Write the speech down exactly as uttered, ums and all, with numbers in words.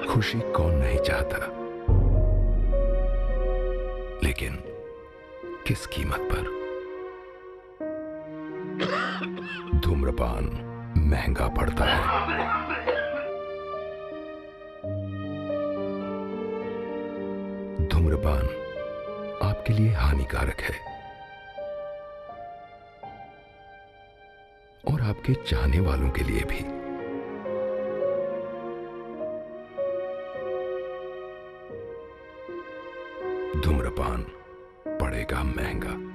खुशी कौन नहीं चाहता, लेकिन किस कीमत पर? धूम्रपान महंगा पड़ता है। धूम्रपान आपके लिए हानिकारक है और आपके चाहने वालों के लिए भी। धूम्रपान पड़ेगा महंगा।